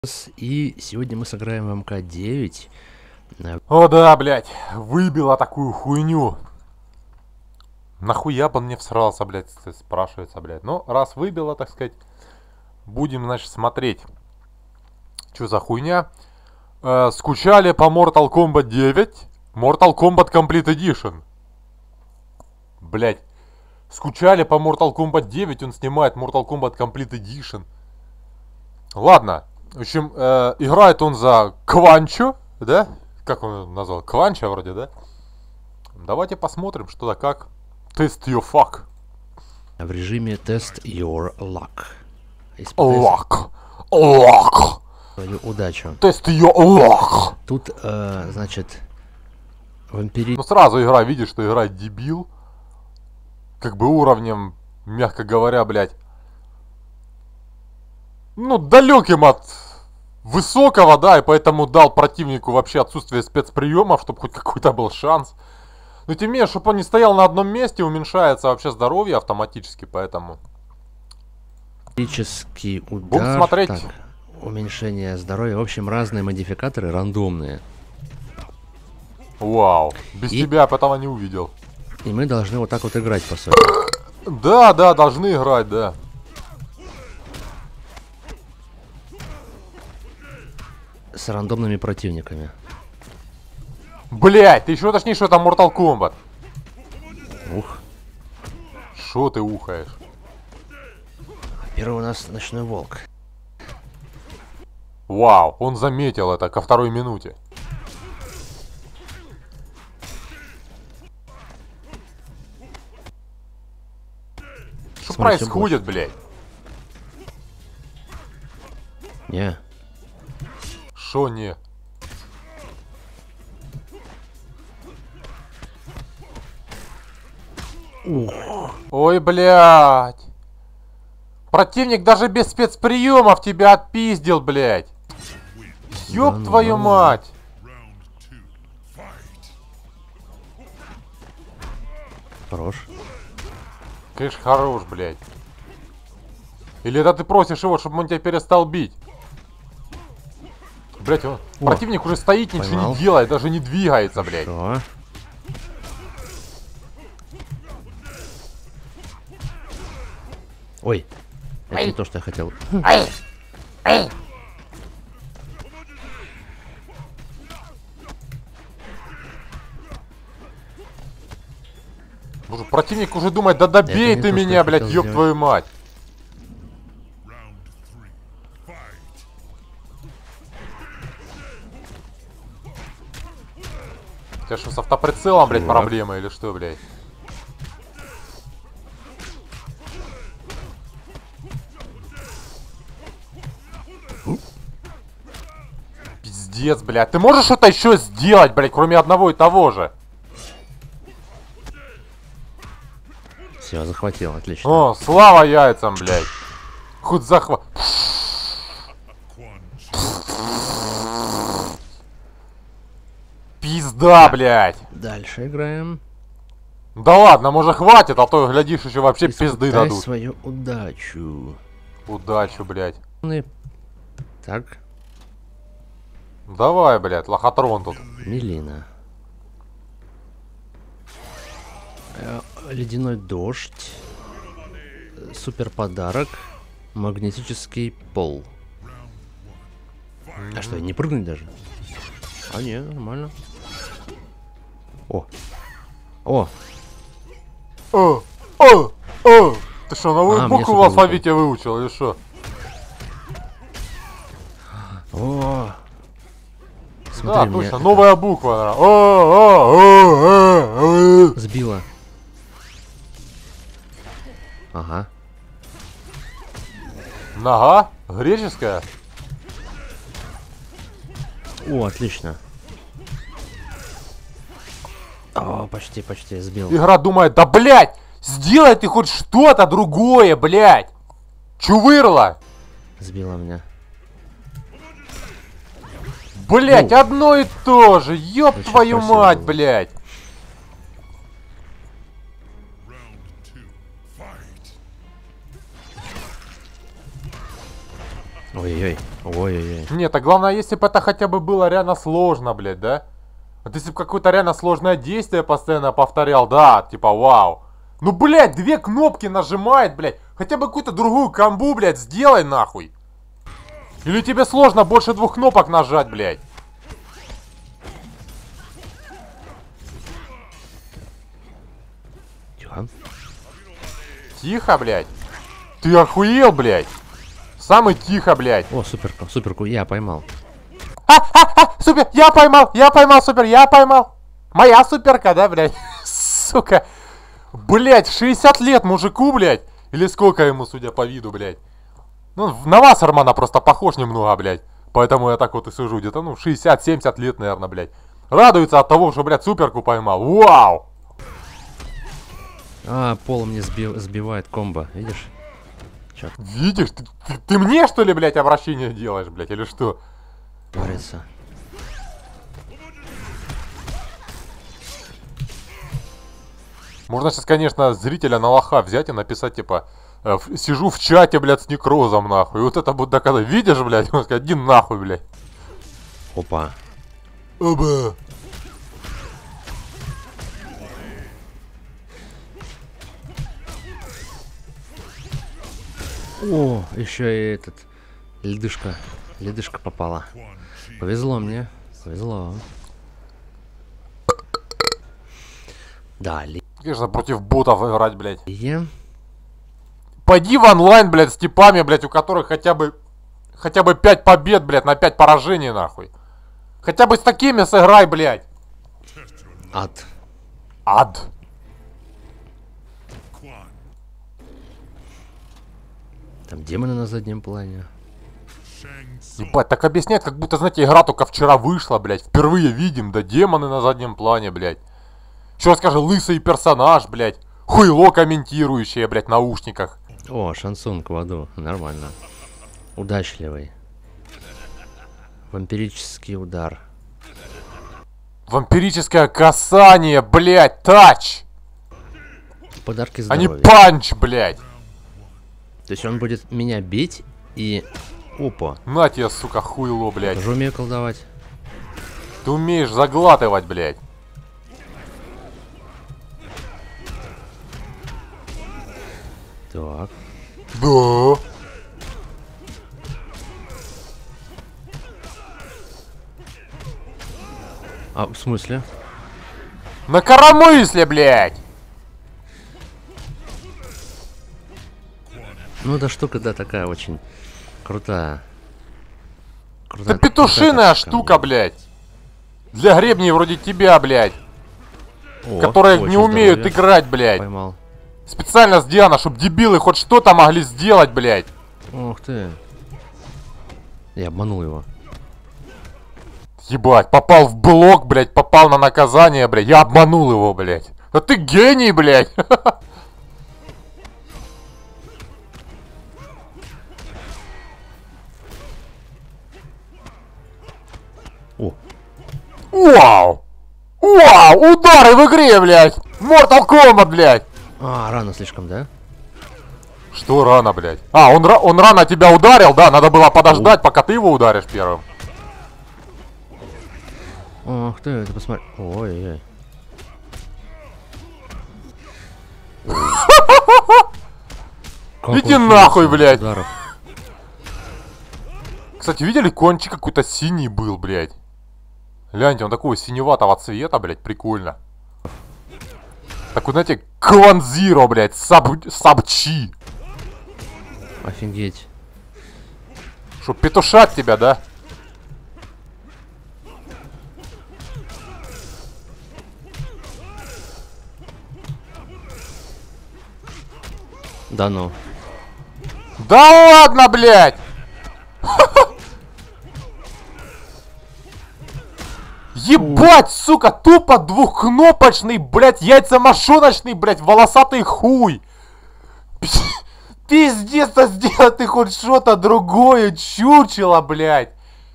И сегодня мы сыграем в МК-9. О да, блядь, выбила такую хуйню. Нахуя бы он мне всрался, блядь, спрашивается, блядь. Ну, раз выбила, так сказать, будем, значит, смотреть. Что за хуйня? Скучали по Mortal Kombat 9? Mortal Kombat Complete Edition. Блядь. Скучали по Mortal Kombat 9, он снимает Mortal Kombat Complete Edition. Ладно. В общем, играет он за Кванчо, да? Как он его назвал? Кванчо вроде, да? Давайте посмотрим, что да как. Test your fuck. В режиме Test Your Luck. Luck. Luck. Свою удачу. Test your luck. Тут, значит, вампири... Ну сразу игра, видишь, что играет дебил. Как бы уровнем, мягко говоря, блядь. Ну, далеким от высокого, да, и поэтому дал противнику вообще отсутствие спецприемов, чтобы хоть какой-то был шанс. Но тем не менее, чтобы он не стоял на одном месте, уменьшается вообще здоровье автоматически, поэтому... Физический удар. Будем смотреть. Так, уменьшение здоровья. В общем, разные модификаторы, рандомные. Вау. Без тебя я бы этого не увидел. И мы должны вот так вот играть, по сути. Да, да, должны играть, да. С рандомными противниками. Блять, ты еще уточни, что это Mortal Kombat. Ух. Шо ты ухаешь? Первый у нас Ночной Волк. Вау, он заметил это ко второй минуте. Что происходит, блядь? Не. Шо не? Ух. Ой, блядь. Противник даже без спецприемов тебя отпиздил, блядь. Ёб Да твою ну. мать. Хорош. Конечно, хорош, блядь. Или это ты просишь его, чтобы он тебя перестал бить? Блядь, он... противник уже стоит, ничего Поймал. не делает, даже не двигается, блядь. Шо? Ой, это не то, что я хотел. Боже, противник уже думает, да добей не ты то, что меня, я блядь, хотел ёб сделать. твою мать. У тебя что, с автоприцелом, блядь, Чувак. проблема или что, блядь? Пиздец, блядь. Ты можешь что-то еще сделать, блядь, кроме одного и того же? Все, захватил, отлично. О, слава яйцам, блядь. Хоть захват. Пизда, блядь. Дальше играем. Да ладно, может хватит, а то, глядишь, еще вообще пизды Испытай дадут. свою удачу. Удачу, блядь. Так, Давай, блядь, лохотрон тут. Милина. Ледяной дождь. Супер подарок. Магнетический пол. А что, не прыгнуть даже? А не, нормально. О. О. Ты что, новую А, мне букву в супер алфавите выучил или что? О. Смотри, Да, мне точно, это новая буква. сбила. Ага. Нога? Греческая? О, отлично. О, почти, сбил. Игра думает, да блядь, сделай ты хоть что-то другое, блядь. Чувырла. Сбила меня. Блядь, одно и то же. Ёб Очень твою красиво мать, было. блядь. Ой-ой-ой. Ой-ой-ой. Нет, а главное, если бы это хотя бы было реально сложно, блядь, да? Вот если бы какое-то реально сложное действие постоянно повторял, да, типа, вау. Ну, блядь, 2 кнопки нажимает, блядь. Хотя бы какую-то другую комбу, блядь, сделай нахуй. Или тебе сложно больше 2 кнопок нажать, блядь? Тихо. Тихо, блядь. Ты охуел, блядь. Самый тихо, блядь. О, суперку, я поймал. Супер, я поймал, супер, я поймал. Моя суперка, да, блядь? Сука. Блядь, 60 лет мужику, блядь. Или сколько ему, судя по виду, блядь. Ну, на вас, Армана, просто похож немного, блядь. Поэтому я так вот и сижу. Где-то, ну, 60-70 лет, наверное, блядь. Радуется от того, что, блядь, суперку поймал. Вау! А, пол мне сбивает комбо, видишь? Чё Видишь? Ты мне, что ли, блядь, обращение делаешь, блядь, или что? творится? Можно сейчас, конечно, зрителя на лоха взять и написать, типа, сижу в чате, блядь, с некрозом, нахуй. И вот это будет доказать. Видишь, блядь? Он сказать, иди нахуй, блядь. Опа. Оба. О, еще и этот ледышка попала. Повезло мне, повезло. Да, Конечно, против ботов играть, блядь. Лие. Пойди в онлайн, блядь, с типами, блядь, у которых хотя бы 5 побед, блядь, на 5 поражений, нахуй. Хотя бы с такими сыграй, блядь. Ад. Ад. Там демоны на заднем плане. Ебать, так объясняет, как будто, знаете, игра только вчера вышла, блядь. Впервые видим, да демоны на заднем плане, блядь. Еще скажи, лысый персонаж, блядь. Хуйло комментирующее, блядь, в наушниках. О, шансон к воду. Нормально. Удачливый. Вампирический удар. Вампирическое касание, блядь, тач. Подарки А не здоровья. панч, блядь. То есть он будет меня бить и... Опа. На тебе, сука, хуйло, блядь. Тоже умею колдовать. Ты умеешь заглатывать, блядь. Так. Да. А, в смысле? На коромысле, блядь. Ну, эта штука, да, такая очень крутая. Это петушиная штука, блядь. Для гребней вроде тебя, блядь. Которые не умеют играть, блядь. Поймал. Специально сделано, чтобы дебилы хоть что-то могли сделать, блядь. Ух ты. Я обманул его. Ебать, попал в блок, блядь, попал на наказание, блядь. Я обманул его, блядь. Да ты гений, блядь. О, Вау! Вау! Удары в игре, блядь! Mortal Kombat, блядь! а, рано слишком, да? Что рано, блядь? А, он рано тебя ударил, да? Надо было подождать, пока ты его ударишь первым. Ох ты, ты посмотри. Ой-ой-ой. Иди нахуй, блядь! Ударов. Кстати, видели, кончик какой-то синий был, блядь? Гляньте, он такого синеватого цвета, блядь, прикольно. Такой, знаете, Кланзиро, блядь, сабчи. Офигеть. Чтоб петушать тебя, да? Да ну. Да ладно, блядь! Ебать, сука, тупо двухкнопочный, блядь, яйцемашоночный, блядь, волосатый хуй. Пиздец, а сделай ты хоть что-то другое, чучело, блядь.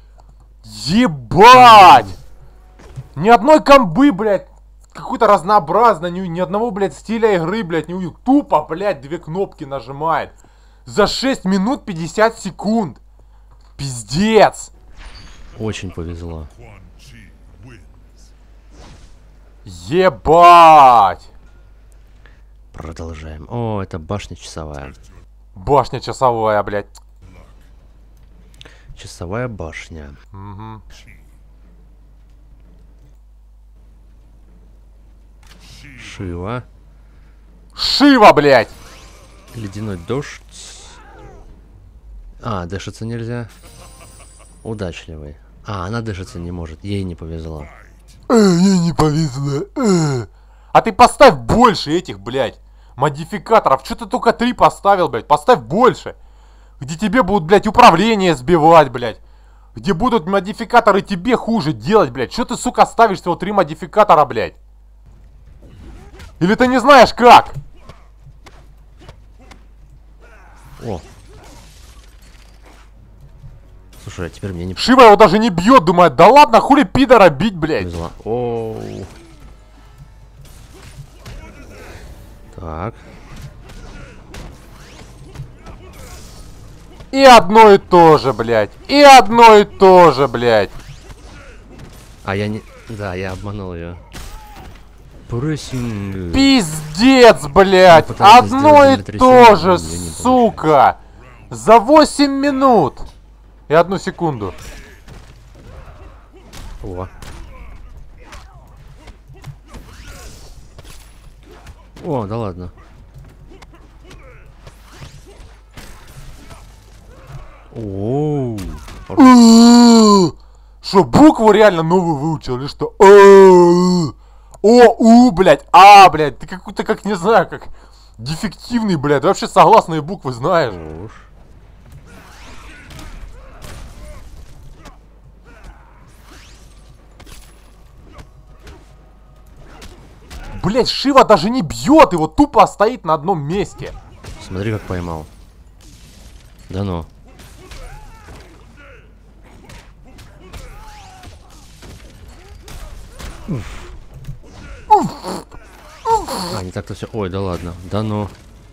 Ебать. Ни одной комбы, блядь, какой-то разнообразно, ни одного, блядь, стиля игры, блядь, не увидел. Тупо, блядь, 2 кнопки нажимает. За 6 минут 50 секунд. Пиздец. Очень повезло. Ебать! Продолжаем. О, это башня часовая. Башня часовая, блядь. Часовая башня. Угу. Шива. Шива, блядь! Ледяной дождь. А, дышаться нельзя. Удачливый. А, она дышаться не может. Ей не повезло. Ей не повезло. А ты поставь больше этих, блядь, модификаторов. Что ты только 3 поставил, блядь? Поставь больше. Где тебе будут, блядь, управление сбивать, блядь. Где будут модификаторы тебе хуже делать, блядь. Что ты, сука, ставишь всего 3 модификатора, блядь? Или ты не знаешь как? О. Слушай, а теперь мне не Шива его даже не бьет, думает, да ладно, хули пидора бить, блядь. повезло. Оу. Так. И одно и то же, блядь. И одно и то же, блядь. А я не... Да, я обманул ее. Прессинг. Пиздец, блядь. пытался Одно и сделать то же, землетрясение, но не сука. За 8 минут. И 1 секунду. О. О, да ладно. Оу. Что, букву реально новую выучил или что? Блядь, блядь, ты какой-то, как, не знаю, как дефективный, блядь, ты вообще согласные буквы знаешь. Уж. Блядь, Шива даже не бьет, его тупо стоит на одном месте. Смотри, как поймал. Да ну. А, не так-то все. Ой, да ладно. Да ну.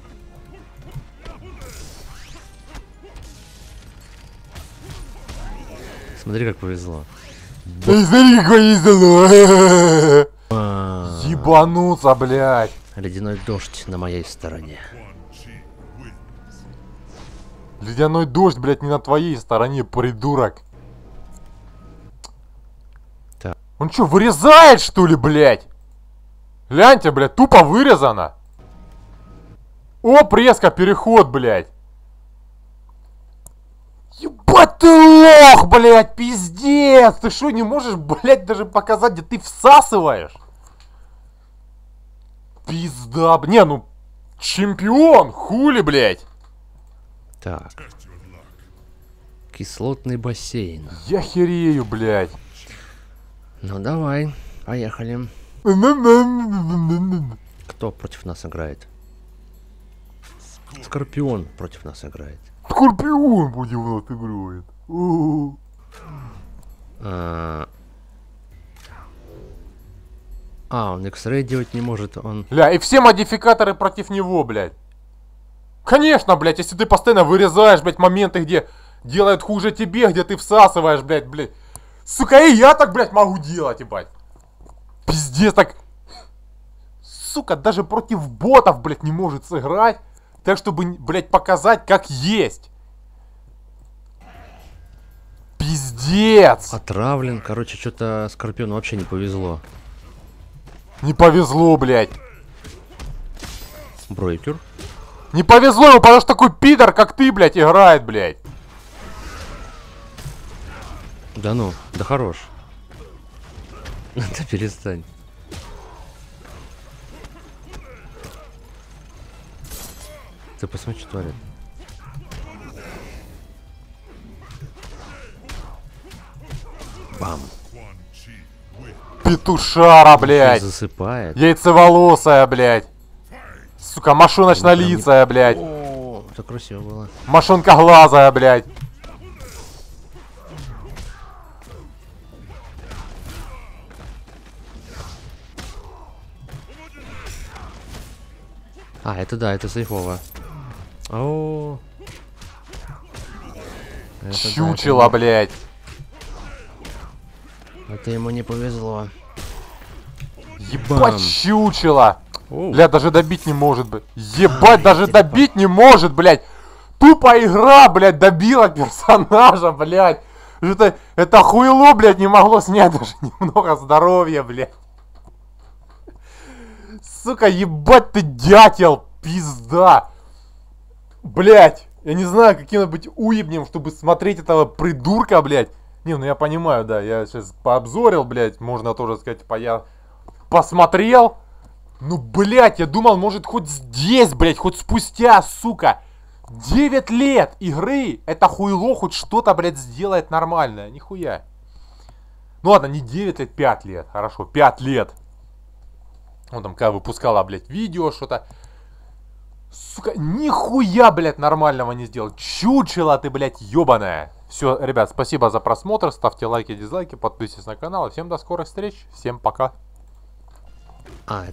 Смотри, как повезло. Смотри, какой весело. А, Ебануться, блядь. Ледяной дождь на моей стороне. Ледяной дождь, блядь, не на твоей стороне, придурок. Так. Он что, вырезает, что ли, блядь? Гляньте, блядь, тупо вырезано. О, резко переход, блядь. Ебать ты лох, блядь, пиздец. Ты что, не можешь, блядь, даже показать, где ты всасываешь? Пизда, не, ну, чемпион, хули, блядь. Так. Кислотный бассейн. Я херею, блядь. Ну давай, поехали. Кто против нас играет? Скорпион против нас играет. Скорпион против нас играет. Он X-Ray делать не может, он... Ля, и все модификаторы против него, блядь. Конечно, блядь, если ты постоянно вырезаешь, блядь, моменты, где делают хуже тебе, где ты всасываешь, блядь. Сука, и я так, блядь, могу делать, ебать. Пиздец, так... Сука, даже против ботов, блядь, не может сыграть. Так, чтобы, блядь, показать, как есть. Пиздец. Отравлен, короче, что-то Скорпиону вообще не повезло. Не повезло, блядь. Брейкер. Не повезло ему, потому что такой пидор, как ты, блядь, играет, блядь. Да ну, да хорош. Да перестань. Ты посмотри, что творит. Бам. Петушара, блядь. Засыпает. Яйцеволосая, блядь. Сука, мошоночно-лицая, блядь. О, это красиво было. Мошонкоглазая, блядь. А, это да, это сейфово. О. Это да, Чучело, блядь. Это ему не повезло. Ебать, чучело! Оу. Бля, даже добить не может, блядь. Ебать, даже добить не может, блядь. Тупо игра, блядь, добила персонажа, блядь. Это хуйло, блядь, не могло снять даже немного здоровья, блядь. Сука, ебать ты дятел, пизда. Блядь, я не знаю, каким надо быть уебнем, чтобы смотреть этого придурка, блядь. Не, ну я понимаю, да, я сейчас пообзорил, блядь, можно тоже сказать, типа я посмотрел. Ну, блядь, я думал, может хоть здесь, блядь, хоть спустя, сука, 9 лет игры, это хуйло хоть что-то, блядь, сделает нормальное, нихуя. Ну ладно, не 9 лет, 5 лет, хорошо, 5 лет. Он там когда выпускала, блядь, видео, что-то. Сука, нихуя, блядь, нормального не сделал. Чучело ты, блядь, ебаная. Все, ребят, спасибо за просмотр, ставьте лайки, дизлайки, подписывайтесь на канал. Всем до скорых встреч, всем пока. А,